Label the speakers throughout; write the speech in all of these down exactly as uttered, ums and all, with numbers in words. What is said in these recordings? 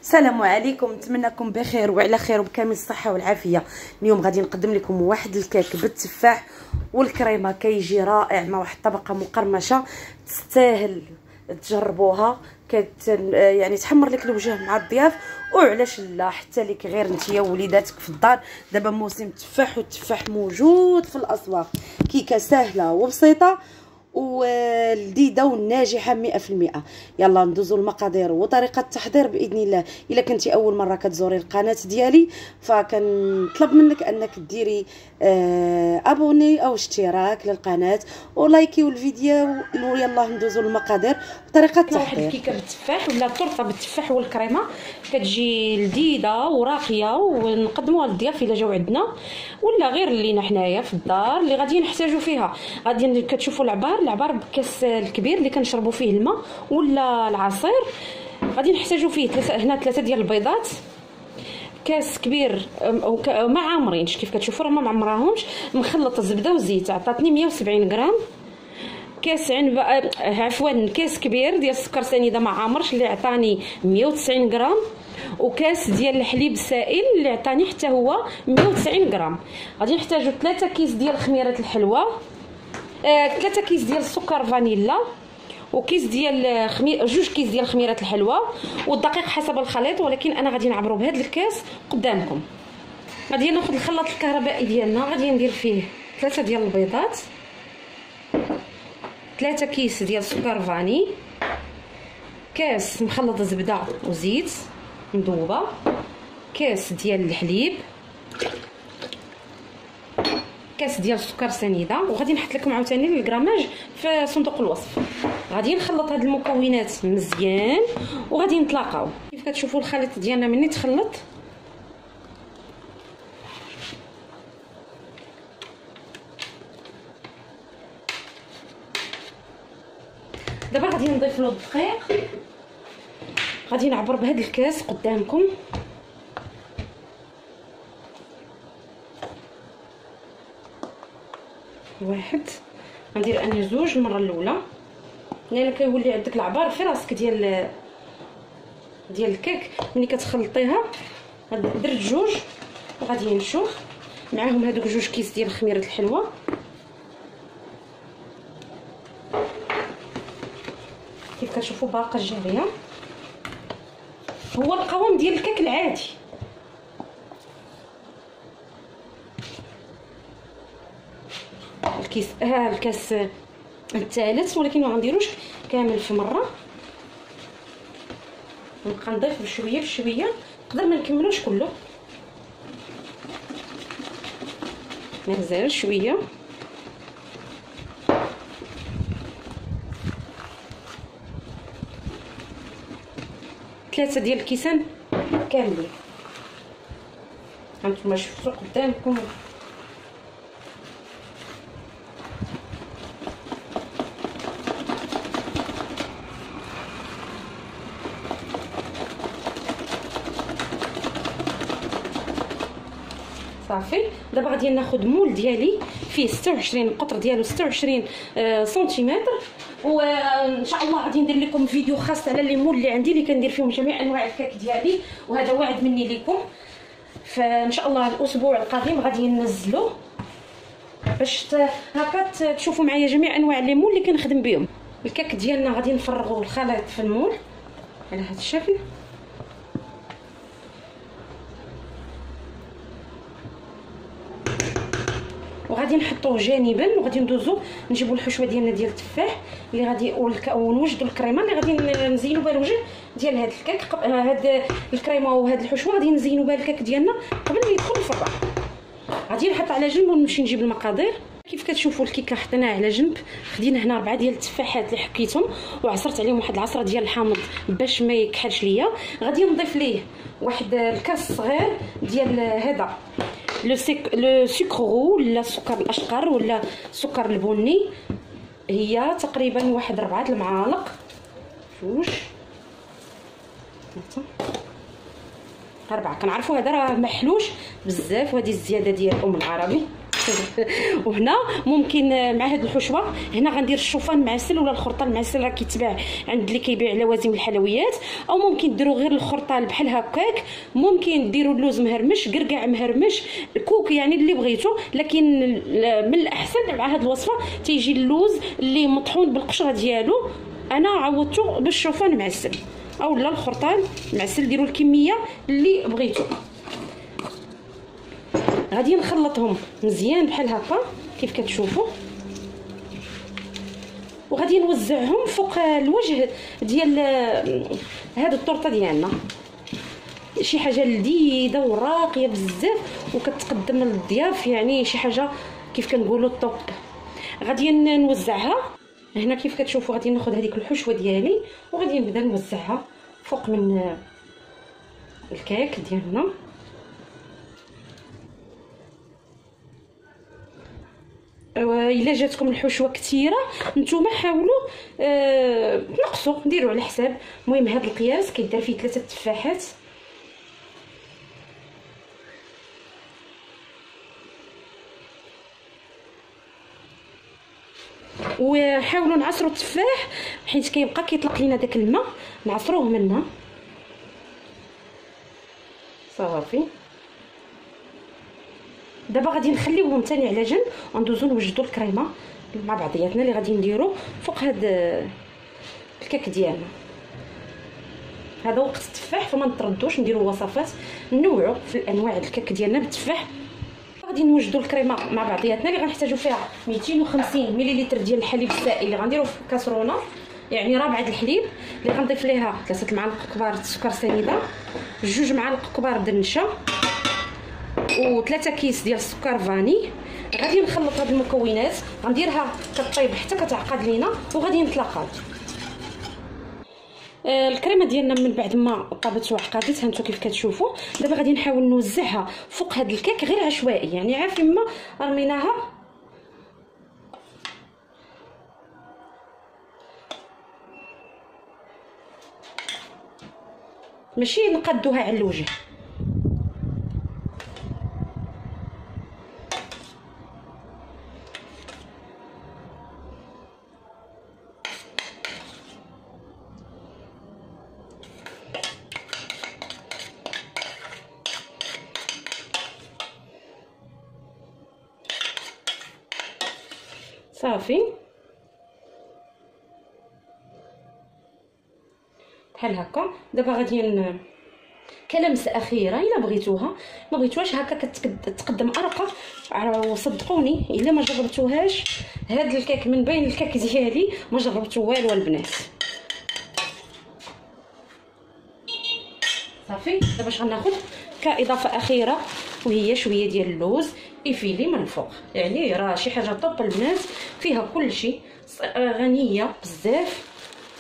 Speaker 1: السلام عليكم، نتمنىكم بخير وعلى خير وبكامل الصحه والعافيه. اليوم غادي نقدم لكم واحد الكيك بالتفاح والكريمه، كيجي رائع مع واحد الطبقه مقرمشه تستاهل تجربوها. كت يعني تحمر لك الوجه مع الضياف، وعلاش لا حتى ليك غير نتيا ووليداتك في الدار. دابا موسم التفاح والتفاح موجود في الاسواق. كيكه سهله وبسيطه ولذيذه وناجحه مئة في المئة. يلا ندوزو المقادير وطريقه التحضير باذن الله. الا كنتي اول مره كتزوري القناه ديالي فكنطلب منك انك ديري آه ابوني او اشتراك للقناه ولايكي الفيديو. يلا ندوزو المقادير وطريقه التحضير.
Speaker 2: واحد الكيكه بالتفاح ولا طرطه بالتفاح والكريمه كتجي لذيذه وراقيه، ونقدموها للضياف الا جاو عندنا، ولا غير لينا حنايا في الدار اللي غادي نحتاجو فيها. غادي كتشوفوا العبار العبار بالكاس الكبير اللي كنشربوا فيه الماء ولا العصير. غادي نحتاجو فيه ثلاثه، هنا ثلاثه ديال البيضات، كاس كبير ما عامرينش كيف كتشوفوا راه ما معمراهمش، مخلط الزبده والزيت عطاتني مية وسبعين غرام. كاس عنبه عفوا كاس كبير ديال السكر سنيده ما عامرش اللي عطاني مية وتسعين غرام، وكاس ديال الحليب السائل اللي عطاني حتى هو مية وتسعين غرام. غادي نحتاجو ثلاثه كيس ديال خميره الحلوى، آه، ثلاثه كيس ديال السكر فانيلا، وكيس ديال خمي... جوج كيس ديال خميره الحلوى، والدقيق حسب الخليط، ولكن انا غادي نعبرو بهذا الكاس قدامكم. غادي ناخذ الخلاط الكهربائي ديالنا، غادي ندير فيه ثلاثه ديال البيضات، ثلاثه كيس ديال السكر فاني، كاس مخلط زبده وزيت مذوبه، كاس ديال الحليب، كاس ديال السكر سنيده. وغادي نحط لكم عاوتاني الكراماج في صندوق الوصف. غادي نخلط هاد المكونات مزيان وغادي نتلاقاو. كيف كتشوفوا الخليط ديالنا مني تخلط دابا غادي نضيف له الدقيق. غادي نعبر بهذا الكاس قدامكم، واحد غندير انا زوج المره الاولى، لان كيولي عندك العبار في راسك ديال ديال الكيك. ملي كتخلطيها درت جوج، وغادي نشوف معاهم هذوك جوج كيس ديال خميره الحلوى. كيف كتشوفوا باقه جاريه، هو القوام ديال الكيك العادي. الكيس ها الكاس الثالث، ولكن ما غنديروش كامل في مره، نبقى نضيف بشويه بشويه، نقدر ما نكملوش كله، مازال شويه. ثلاثه ديال الكيسان كاملين هانتوما شفتوا قدامكم. صافي. دابا غادي ناخذ مول ديالي فيه ستة وعشرين، القطر ديالو ستة وعشرين آه سنتيمتر، وان شاء الله غادي ندير لكم فيديو خاص على لي مول اللي عندي اللي كندير فيهم جميع انواع الكيك ديالي، وهذا وعد مني لكم. فان شاء الله الاسبوع القادم غادي ننزلو باش هكا تشوفوا معايا جميع انواع لي مول اللي كنخدم بهم. الكيك ديالنا غادي نفرغوا الخليط في المول على هذا الشكل، وغادي نحطوه جانبا، وغادي ندوزو نجيبوا الحشوه ديالنا ديال التفاح اللي غادي ونوجدوا الكريمه اللي غادي نزينوا بها الوجه ديال هذا الكيك. هاد الكريمه وهاد الحشوه غادي نزينوا بها الكيك ديالنا قبل ما يدخل الفران. غادي نحط على جنب ونمشي نجيب المقادير. كيف كتشوفوا الكيكه حطيناها على جنب. خدينا هنا اربعه ديال التفاحات اللي حكيتهم وعصرت عليهم واحد العصره ديال الحامض باش ما يكحلش ليا. غادي نضيف ليه واحد الكاس صغير ديال هذا لو سيك لو سكرو ولا السكر الاشقر ولا السكر البني، هي تقريبا واحد ربعه المعالق، جوج ثلاثه اربعه. كنعرفوا هذا راه محلوش بزاف، وهذه الزياده ديال ام العربي وهنا ممكن مع هاد الحشوه هنا غندير الشوفان معسل ولا الخرطه المعسل راه كيتباع عند اللي كيبيع لوازم الحلويات، او ممكن ديروا غير الخرطه بحال هكاك، ممكن ديروا اللوز مهرمش، قرقع مهرمش، كوك، يعني اللي بغيتو. لكن من الاحسن مع هاد الوصفه تيجي اللوز اللي مطحون بالقشره ديالو، انا عوضته بالشوفان معسل او لا الخرطان معسل، ديروا الكميه اللي بغيتو. غادي نخلطهم مزيان بحال هكا كيف كتشوفوا، وغادي نوزعهم فوق الوجه ديال هاد الطورطه ديالنا. شي حاجه لذيذه وراقيه بزاف وكتقدم للضياف، يعني شي حاجه كيف كنقولوا الطوب. غادي نوزعها هنا كيف كتشوفوا. غادي ناخذ هذيك الحشوه ديالي وغادي نبدا نوزعها فوق من الكيك ديالنا. الا جاتكم الحشوه كثيره نتوما حاولوا آه نقصوا، ديروا على حساب. المهم هذا القياس كيدار فيه ثلاثه تفاحات. وحاولوا نعصروا التفاح حيت كيبقى كيطلق لينا داك الماء، نعصروه منها صافي. دابا غادي نخليوهم ثاني على جنب وندوزو نوجدوا الكريمه مع بعضياتنا اللي غادي نديرو فوق هاد الكيك ديالنا. هذا وقت التفاح فما نتردوش، نديرو وصفات نوعوا في الانواع الكيك ديالنا بالتفاح. غادي نوجدوا الكريمه مع بعضياتنا اللي غنحتاجوا فيها مئتين وخمسين مليلتر ديال الحليب السائل اللي غنديرو في كاسرونه، يعني ربعه الحليب اللي غنضيف ليها ثلاثه معالق كبار السكر سنيده، جوج معالق كبار د النشا، وثلاثه كيس ديال السكر فاني. غادي نخلط هاد المكونات، غنديرها كطيب حتى كتعقد لينا وغادي نتلاقاو. آه الكريمه ديالنا من بعد ما طابت وعقدت هانتو كيف كتشوفوا. دابا غادي نحاول نوزعها فوق هاد الكيك غير عشوائي، يعني عارف ما رميناها ماشي نقادوها على الوجه. صافي بحال هكا. دابا غادي كلمسه اخيره الا بغيتوها، ما بغيتوهاش هكا كتقدم ارقى. وصدقوني الا ما جربتوهاش هاد الكيك من بين الكيك ديالي ما جربتو والو البنات. صافي دابا اش غناخذ كاضافه اخيره وهي شويه ديال اللوز ايفيلي من الفوق، يعني راه شي حاجه طوب البنات، فيها كل شيء، غنيه بزاف.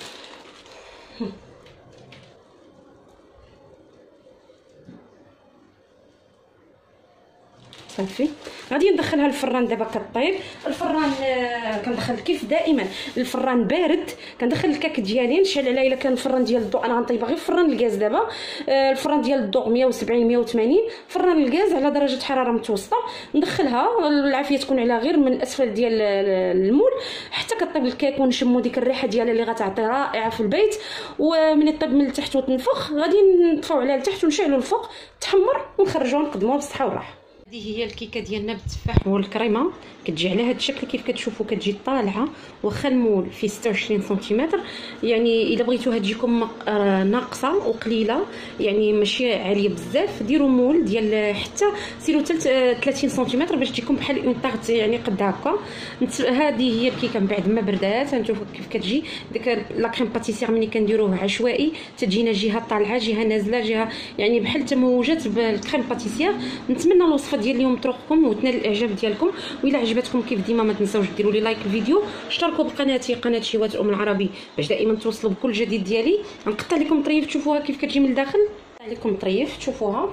Speaker 2: صافي غادي ندخلها الفران دابا كطيب. الفران آه كندخل كيف دائما الفران بارد، كندخل الكاك ديالي نشعل عليه. الا كان الفران ديال الضوء انا غنطيبها غير في فران الغاز دابا. آه الفران ديال الضوء مية وسبعين مية وثمانين، فران الغاز على درجه حراره متوسطه. ندخلها العافيه تكون على غير من الاسفل ديال المول حتى كطيب الكيك ونشمو ديك الريحه ديالها اللي غتعطي رائعه في البيت. ومن يطيب من التحت وتنفخ غادي نطفيو عليها لتحت ونشعلو الفوق تحمر ونخرجوها نقدموها بالصحه والراحه. هذه هي الكيكه ديالنا بالتفاح والكريمه، كتجي على هذا الشكل كيف كتشوفوا، كتجي طالعه واخا المول في ستة وعشرين سنتيمتر. يعني الا بغيتوها تجيكم ناقصه وقليله، يعني ماشي عاليه بزاف، ديروا مول ديال حتى سيروا ثلاثين سنتيمتر باش تجيكم بحال اون طاغت يعني قد هكا. هذه هي الكيكه من بعد ما بردات هانتوما كيف كتجي. ديك لا كريم باتيسير ملي كنديروه عشوائي تجينا جهه طالعه جهه نازله جهه، يعني بحال تموجات بالكريم باتيسير. نتمنى الوصفه ديال اليوم تروقكم وتنال الاعجاب ديالكم، والا عجبتكم كيف ديما ما تنساوش ديروا لي لايك الفيديو، اشتركوا بقناتي قناه شيوات الام العربي باش دائما توصلوا بكل جديد ديالي. غنقطع لكم طريف تشوفوها كيف كتجي من الداخل، نقطع لكم طريف تشوفوها.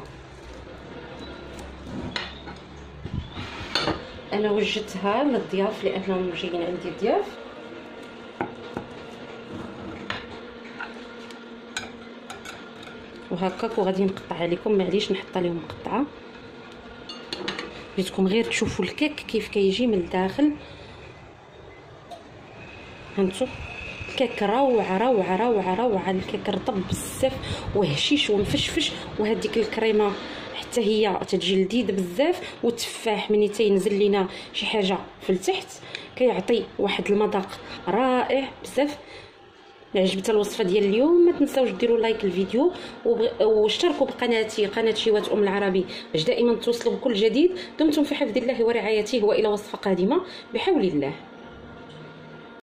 Speaker 2: انا وجدتها للضياف لانهم جايين عندي الضياف. وهكاك وغادي نقطعها لكم، معليش نحط لهم مقطعه. بغيتكم غير تشوفوا الكيك كيف كيجي من الداخل. هانتو الكيك روعه روعه روعه روعه. الكيك رطب بزاف وهشيش ومفشفش، وهذيك الكريمه حتى هي تتجي لذيذه بزاف. والتفاح ملي تينزل لينا شي حاجه في التحت كيعطي واحد المذاق رائع بزاف. عجبت الوصفه ديال اليوم ما تنساوش ديروا لايك الفيديو واشتركوا بقناتي قناه شيوات ام العربي باش دائما توصلوا بكل جديد. دمتم في حفظ الله ورعايته، والى وصفه قادمه بحول الله.